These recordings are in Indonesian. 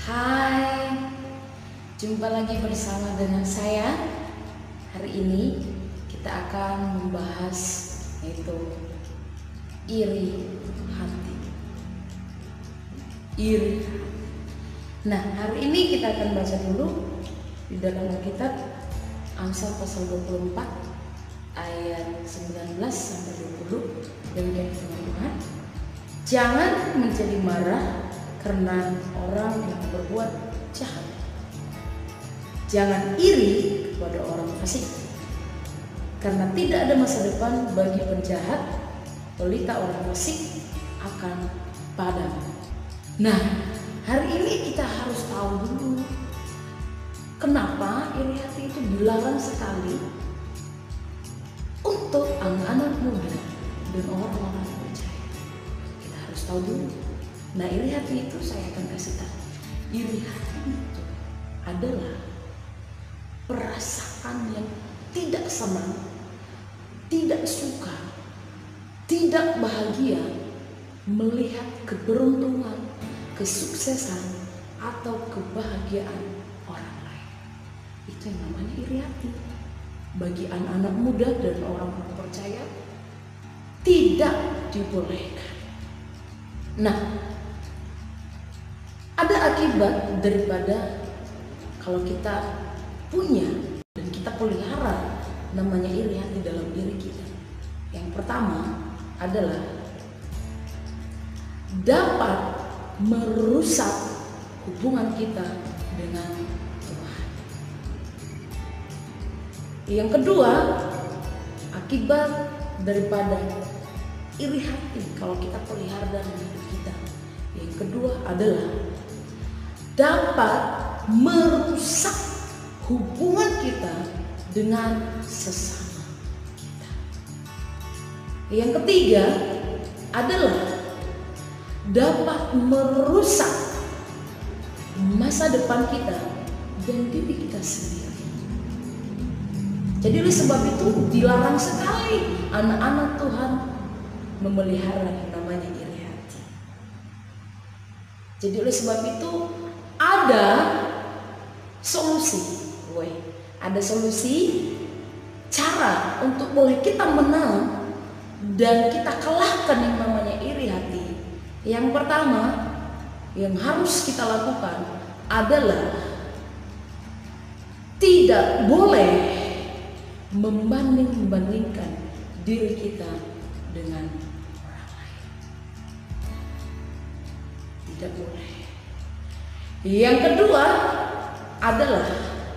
Hai, jumpa lagi bersama dengan saya. Hari ini kita akan membahas yaitu iri hati. Iri hati. Nah, hari ini kita akan baca dulu di dalam Alkitab Amsal pasal 24 ayat 19 sampai 20. Demikian firman Tuhan. Jangan menjadi marah karena orang yang berbuat jahat. Jangan iri kepada orang fasik, karena tidak ada masa depan bagi penjahat. Pelita orang fasik akan padam. Nah, hari ini kita harus tahu dulu kenapa iri hati itu dilarang sekali untuk anak-anak muda dan orang-orang percaya. Kita harus tahu dulu. Nah, iri hati itu saya akan kasih tahu. Iri hati itu adalah perasaan yang tidak senang, tidak suka, tidak bahagia melihat keberuntungan, kesuksesan, atau kebahagiaan orang lain. Itu yang namanya iri hati. Bagi anak-anak muda dan orang-orang percaya tidak dibolehkan. Nah, ada akibat daripada kalau kita punya dan kita pelihara namanya iri hati dalam diri kita. Yang pertama adalah dapat merusak hubungan kita dengan Tuhan. Yang kedua, akibat daripada iri hati kalau kita pelihara dalam hidup kita, yang kedua adalah dapat merusak hubungan kita dengan sesama kita. Yang ketiga adalah dapat merusak masa depan kita dan diri kita sendiri. Jadi oleh sebab itu dilarang sekali anak-anak Tuhan memelihara yang namanya iri hati. Jadi oleh sebab itu ada solusi, ada solusi cara untuk boleh kita menang dan kita kalahkan yang namanya iri hati. Yang pertama yang harus kita lakukan adalah tidak boleh membanding-bandingkan diri kita dengan orang lain. Tidak boleh. Yang kedua adalah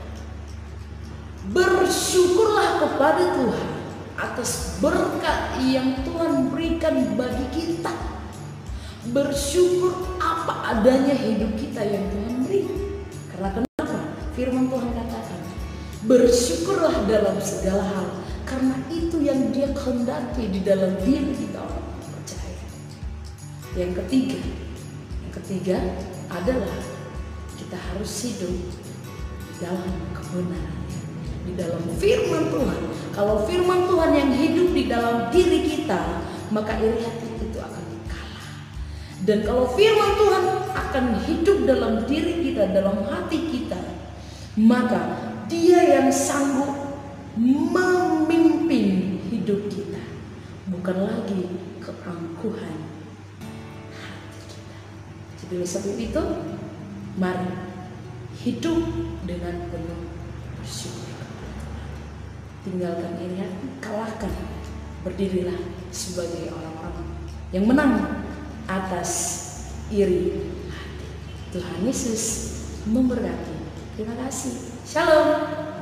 bersyukurlah kepada Tuhan atas berkat yang Tuhan berikan bagi kita. Bersyukur apa adanya hidup kita yang Tuhan beri. Karena kenapa? Firman Tuhan katakan, bersyukurlah dalam segala hal, karena itu yang Dia kehendaki di dalam diri kita orang percaya. Yang ketiga adalah kita harus hidup di dalam kebenaran, di dalam firman Tuhan. Kalau firman Tuhan yang hidup di dalam diri kita, maka iri hati itu akan kalah. Dan kalau firman Tuhan akan hidup dalam diri kita, dalam hati kita, maka Dia yang sanggup memimpin hidup kita, bukan lagi keangkuhan hati kita. Jadi oleh sebab itu, mari hidup dengan penuh bersyukur. Tinggalkan iri hati, kalahkan, berdirilah sebagai orang-orang yang menang atas iri hati. Tuhan Yesus memberkati. Terima kasih. Shalom.